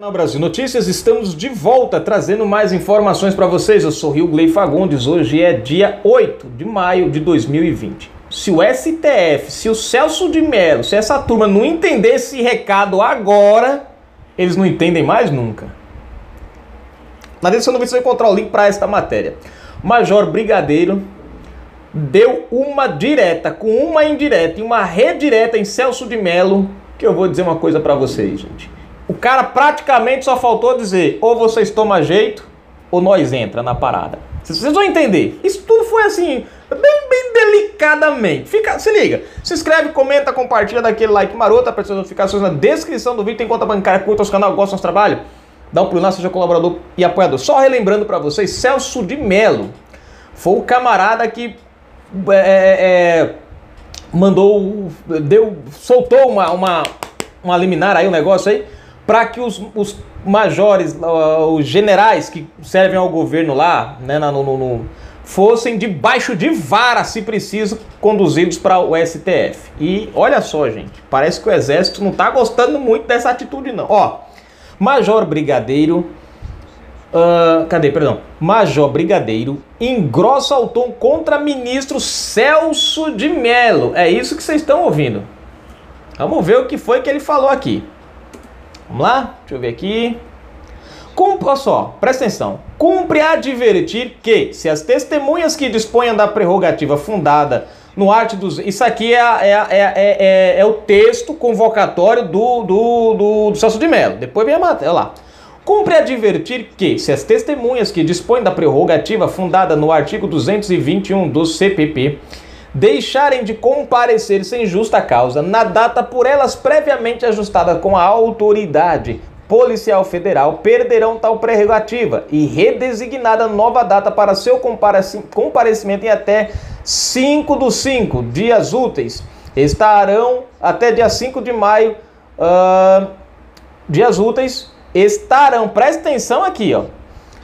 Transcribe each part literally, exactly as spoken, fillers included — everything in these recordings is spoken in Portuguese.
No Brasil Notícias, estamos de volta trazendo mais informações para vocês. Eu sou Rio Gley Fagundes, hoje é dia oito de maio de dois mil e vinte. Se o S T F, se o Celso de Mello, se essa turma não entender esse recado agora, eles não entendem mais nunca. Na descrição do vídeo você vai encontrar o link para esta matéria. Major Brigadeiro deu uma direta, com uma indireta e uma redireta em Celso de Mello, que eu vou dizer uma coisa para vocês, gente. O cara praticamente só faltou dizer, ou vocês tomam jeito, ou nós entra na parada. Vocês vão entender. Isso tudo foi assim, bem, bem delicadamente. Fica, se liga. Se inscreve, comenta, compartilha, dá aquele like maroto, aparece as notificações na descrição do vídeo, tem conta bancária, curta nosso canal, gosta do nosso trabalho. Dá um pulo lá, seja colaborador e apoiador. Só relembrando para vocês, Celso de Mello foi o camarada que é, é, mandou, deu, soltou uma, uma, uma liminar aí, um negócio aí, para que os, os majores, os generais que servem ao governo lá, né, no, no, no, fossem debaixo de vara, se preciso, conduzidos para o S T F. E olha só, gente, parece que o Exército não tá gostando muito dessa atitude, não. Ó, Major Brigadeiro, uh, cadê, perdão, Major Brigadeiro engrossa o tom contra ministro Celso de Mello. É isso que vocês estão ouvindo. Vamos ver o que foi que ele falou aqui. Vamos lá? Deixa eu ver aqui. Cumpre, olha só, presta atenção. Cumpre advertir que, se as testemunhas que disponham da prerrogativa fundada no art dos... Isso aqui é, é, é, é, é o texto convocatório do, do, do, do Celso de Mello. Depois vem a matéria, olha lá. Cumpre advertir que, se as testemunhas que dispõem da prerrogativa fundada no artigo duzentos e vinte e um do C P P deixarem de comparecer sem justa causa na data por elas previamente ajustada com a autoridade policial federal, perderão tal prerrogativa e redesignada nova data para seu comparecimento em até cinco dos cinco dias úteis. Estarão até dia cinco de maio, uh, dias úteis, estarão, presta atenção aqui, ó.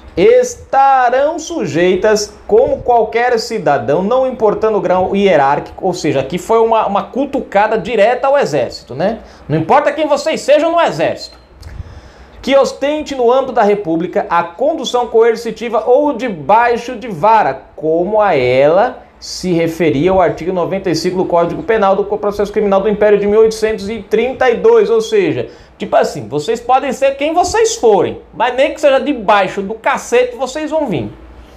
Estarão sujeitas como qualquer cidadão, não importando o grau hierárquico, ou seja, aqui foi uma, uma cutucada direta ao Exército, né? Não importa quem vocês sejam no Exército, que ostente no âmbito da República a condução coercitiva ou debaixo de vara, como a ela se referia o artigo noventa e cinco do Código Penal do Processo Criminal do Império de mil oitocentos e trinta e dois, ou seja, tipo assim, vocês podem ser quem vocês forem, mas nem que seja debaixo do cacete vocês vão vir.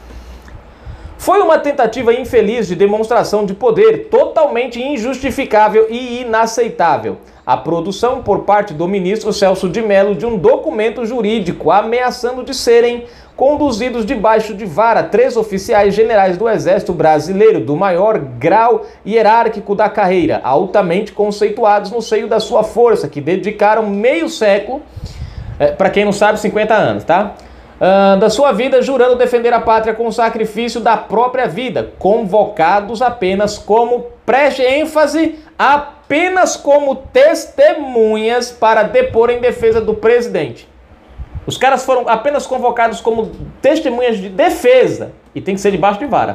Foi uma tentativa infeliz de demonstração de poder totalmente injustificável e inaceitável a produção por parte do ministro Celso de Mello de um documento jurídico ameaçando de serem conduzidos debaixo de vara três oficiais generais do Exército Brasileiro do maior grau hierárquico da carreira, altamente conceituados no seio da sua força, que dedicaram meio século, é, para quem não sabe, cinquenta anos, tá? Uh, da sua vida, jurando defender a pátria com o sacrifício da própria vida, convocados apenas como, preste ênfase, apenas como testemunhas para depor em defesa do presidente. Os caras foram apenas convocados como testemunhas de defesa e tem que ser debaixo de vara.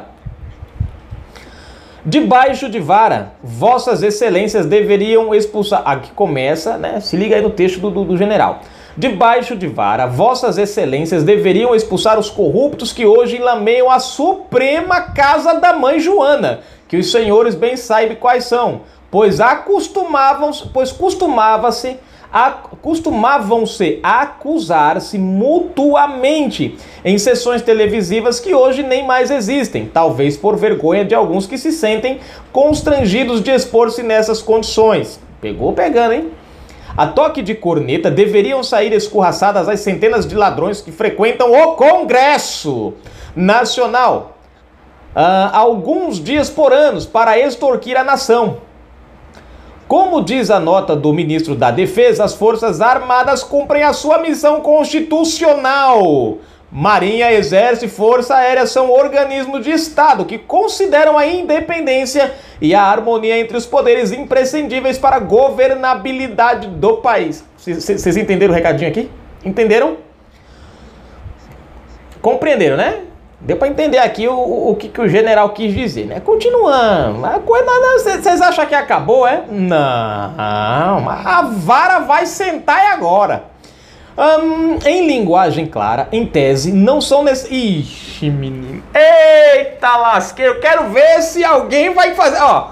Debaixo de vara, vossas excelências deveriam expulsar... Aqui começa, né? Se liga aí no texto do, do, do general. Debaixo de vara, vossas excelências deveriam expulsar os corruptos que hoje lameiam a Suprema Casa da Mãe Joana, que os senhores bem sabem quais são, pois acostumavam, pois costumava-se costumavam-se acusar-se mutuamente em sessões televisivas que hoje nem mais existem, talvez por vergonha de alguns que se sentem constrangidos de expor-se nessas condições. Pegou pegando, hein? A toque de corneta deveriam sair escorraçadas as centenas de ladrões que frequentam o Congresso Nacional uh, alguns dias por ano para extorquir a nação. Como diz a nota do ministro da Defesa, as Forças Armadas cumprem a sua missão constitucional. Marinha, Exército e Força Aérea são organismos de Estado que consideram a independência e a harmonia entre os poderes imprescindíveis para a governabilidade do país. Vocês entenderam o recadinho aqui? Entenderam? Compreenderam, né? Deu para entender aqui o, o, o que, que o general quis dizer, né? Continuando, a coisa, vocês acham que acabou, é? Não, a vara vai sentar e agora. Hum, em linguagem clara, em tese, não são nesse... Ixi, menino. Eita lasqueira, eu quero ver se alguém vai fazer... Ó,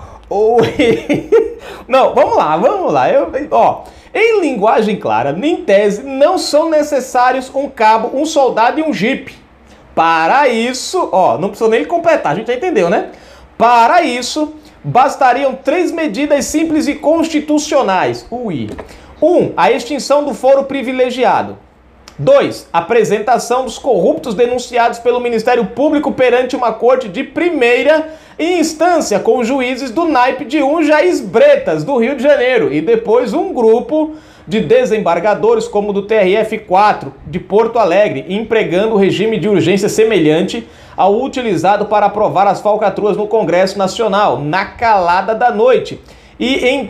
oi. Não, vamos lá, vamos lá. Eu, ó, em linguagem clara, em tese, não são necessários um cabo, um soldado e um jipe. Para isso, ó, não precisa nem completar, a gente já entendeu, né? Para isso, bastariam três medidas simples e constitucionais. Ui. um. A extinção do foro privilegiado. dois. Apresentação dos corruptos denunciados pelo Ministério Público perante uma corte de primeira instância, com juízes do naipe de um Jair Bretas, do Rio de Janeiro, e depois um grupo de desembargadores, como o do T R F quatro, de Porto Alegre, empregando o regime de urgência semelhante ao utilizado para aprovar as falcatruas no Congresso Nacional, na calada da noite. E em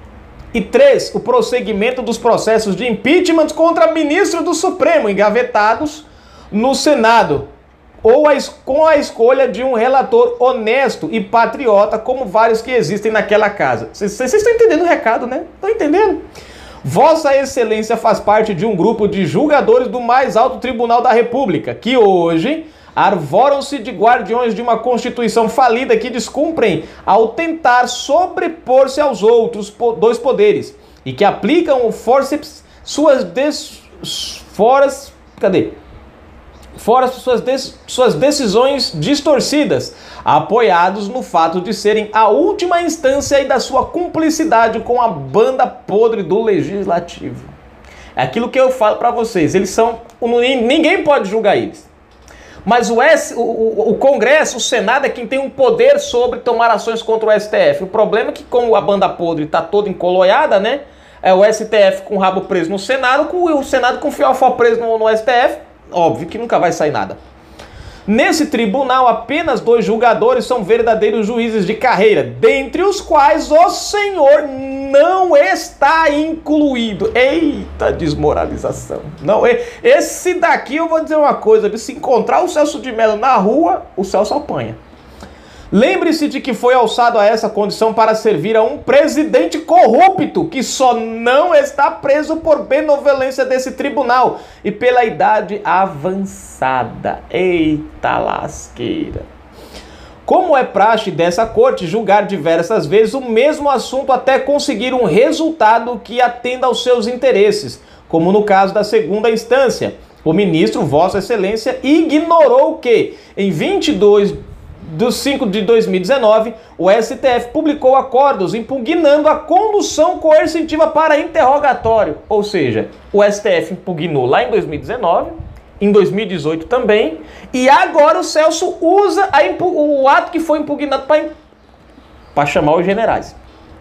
E três, o prosseguimento dos processos de impeachment contra ministros do Supremo, engavetados no Senado, ou a, com a escolha de um relator honesto e patriota, como vários que existem naquela casa. Vocês estão entendendo o recado, né? Estão entendendo? Vossa Excelência faz parte de um grupo de julgadores do mais alto Tribunal da República, que hoje arvoram-se de guardiões de uma Constituição falida que descumprem ao tentar sobrepor-se aos outros dois poderes e que aplicam o forceps suas des... foras... cadê? Fora suas, des... suas decisões distorcidas, apoiados no fato de serem a última instância e da sua cumplicidade com a banda podre do Legislativo. É aquilo que eu falo para vocês, eles são... ninguém pode julgar eles. Mas o, S, o, o, o Congresso, o Senado é quem tem um poder sobre tomar ações contra o S T F. O problema é que, como a banda podre está toda encoloiada, né? É o S T F com o rabo preso no Senado, com o Senado com o fiofó preso no, no S T F. Óbvio que nunca vai sair nada. Nesse tribunal, apenas dois julgadores são verdadeiros juízes de carreira, dentre os quais o senhor não está incluído. Eita desmoralização. Não, esse daqui eu vou dizer uma coisa, se encontrar o Celso de Mello na rua, o Celso apanha. Lembre-se de que foi alçado a essa condição para servir a um presidente corrupto, que só não está preso por benevolência desse tribunal e pela idade avançada. Eita lasqueira. Como é praxe dessa corte julgar diversas vezes o mesmo assunto até conseguir um resultado que atenda aos seus interesses, como no caso da segunda instância, o ministro Vossa Excelência ignorou que, em vinte e dois de cinco de dois mil e dezenove, o S T F publicou acordos impugnando a condução coercitiva para interrogatório. Ou seja, o S T F impugnou lá em dois mil e dezenove, em dois mil e dezoito também, e agora o Celso usa a o ato que foi impugnado para chamar os generais.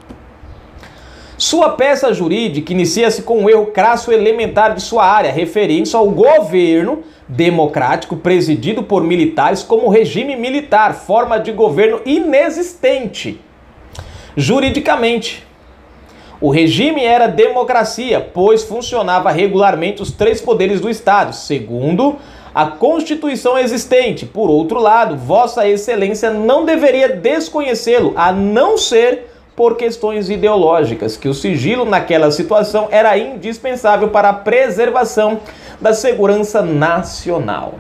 Sua peça jurídica inicia-se com um erro crasso elementar de sua área, referente ao governo democrático presidido por militares como regime militar, forma de governo inexistente. Juridicamente, o regime era democracia, pois funcionava regularmente os três poderes do Estado, segundo a Constituição existente. Por outro lado, Vossa Excelência não deveria desconhecê-lo, a não ser por questões ideológicas, que o sigilo naquela situação era indispensável para a preservação da segurança nacional.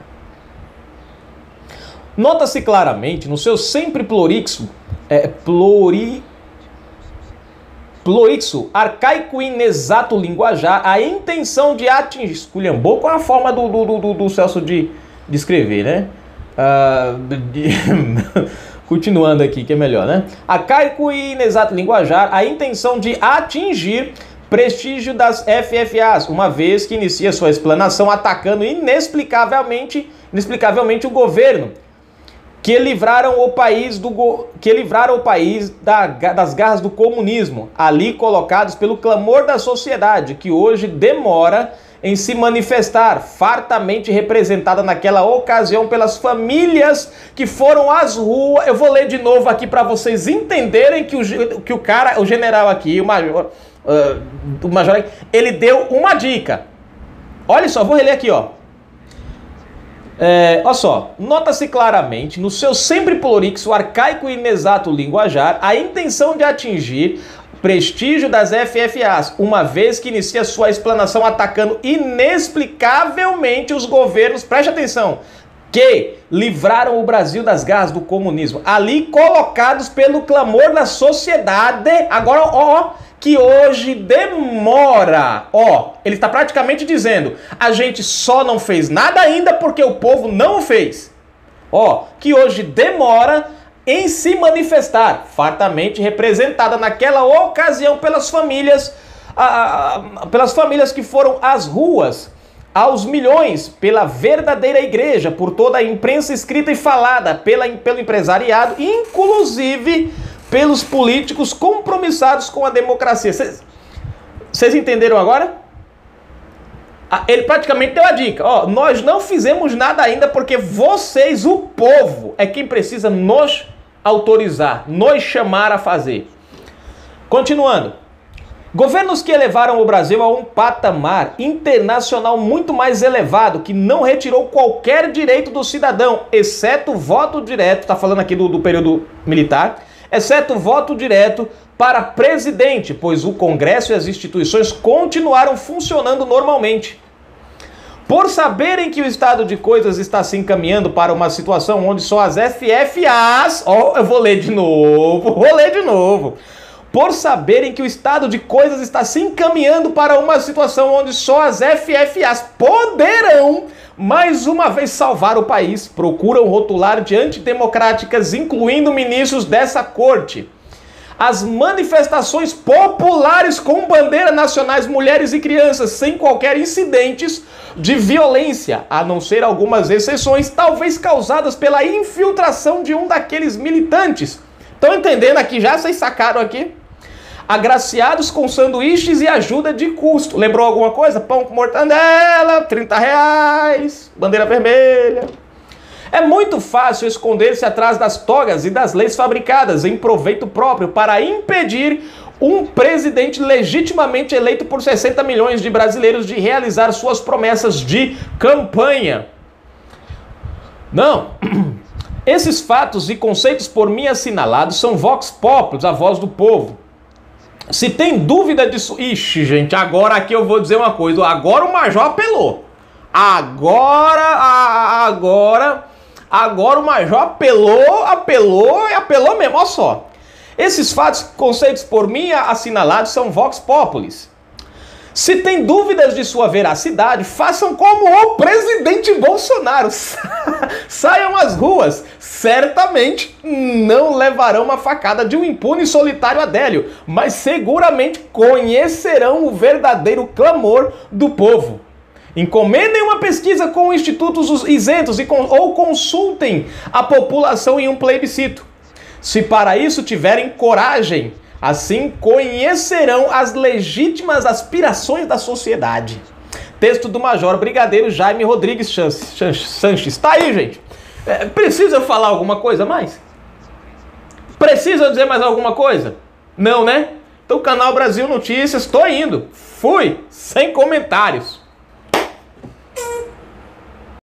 Nota-se claramente no seu sempre plorixo, é, pluri, plorixo, arcaico e inexato linguajar, a intenção de atingir, esculhambou com a forma do, do, do, do Celso de, de escrever, né? Uh, de, continuando aqui, que é melhor, né? Arcaico e inexato linguajar, a intenção de atingir prestígio das F F As, uma vez que inicia sua explanação atacando inexplicavelmente, inexplicavelmente o governo, que livraram o país, do go... que livraram o país da... das garras do comunismo, ali colocados pelo clamor da sociedade, que hoje demora em se manifestar, fartamente representada naquela ocasião pelas famílias que foram às ruas. Eu vou ler de novo aqui para vocês entenderem que o, que o cara, o general aqui, o major, uh, o major, ele deu uma dica. Olha só, vou reler aqui, ó. É, olha só, nota-se claramente no seu sempre prolixo, arcaico e inexato linguajar a intenção de atingir prestígio das F F As, uma vez que inicia sua explanação atacando inexplicavelmente os governos, preste atenção, que livraram o Brasil das garras do comunismo, ali colocados pelo clamor da sociedade, agora ó, que hoje demora, ó, ele está praticamente dizendo, a gente só não fez nada ainda porque o povo não o fez, ó, que hoje demora em se manifestar, fartamente representada naquela ocasião pelas famílias, a, a, pelas famílias que foram às ruas, aos milhões, pela verdadeira igreja, por toda a imprensa escrita e falada, pela, pelo empresariado, inclusive pelos políticos compromissados com a democracia. Vocês entenderam agora? Ele praticamente deu a dica, ó, nós não fizemos nada ainda porque vocês, o povo, é quem precisa nos autorizar, nos chamar a fazer. Continuando. Governos que elevaram o Brasil a um patamar internacional muito mais elevado, que não retirou qualquer direito do cidadão, exceto voto direto, está falando aqui do, do período militar, exceto voto direto para presidente, pois o Congresso e as instituições continuaram funcionando normalmente. Por saberem que o estado de coisas está se encaminhando para uma situação onde só as F F As... Ó, oh, eu vou ler de novo, vou ler de novo. Por saberem que o estado de coisas está se encaminhando para uma situação onde só as F F As poderão, mais uma vez, salvar o país, procuram rotular de antidemocráticas, incluindo ministros dessa corte. As manifestações populares com bandeira nacionais, mulheres e crianças, sem qualquer incidentes de violência, a não ser algumas exceções, talvez causadas pela infiltração de um daqueles militantes. Estão entendendo aqui já? Vocês sacaram aqui? Agraciados com sanduíches e ajuda de custo. Lembrou alguma coisa? Pão com mortandela, trinta reais, bandeira vermelha. É muito fácil esconder-se atrás das togas e das leis fabricadas em proveito próprio para impedir um presidente legitimamente eleito por sessenta milhões de brasileiros de realizar suas promessas de campanha. Não. Esses fatos e conceitos por mim assinalados são vox populi, a voz do povo. Se tem dúvida disso... Ixi, gente, agora aqui eu vou dizer uma coisa. Agora o Major apelou. Agora, agora... Agora o Major apelou, apelou e apelou mesmo, olha só. Esses fatos, conceitos por mim assinalados são vox populi. Se tem dúvidas de sua veracidade, façam como o presidente Bolsonaro. Saiam às ruas. Certamente não levarão uma facada de um impune e solitário Adélio, mas seguramente conhecerão o verdadeiro clamor do povo. Encomendem uma pesquisa com institutos isentos e com, ou consultem a população em um plebiscito. Se para isso tiverem coragem, assim conhecerão as legítimas aspirações da sociedade. Texto do Major Brigadeiro Jaime Rodrigues Sanches. Tá aí, gente. É, precisa eu falar alguma coisa mais? Precisa eu dizer mais alguma coisa? Não, né? Então, Canal Brasil Notícias, tô indo. Fui, sem comentários.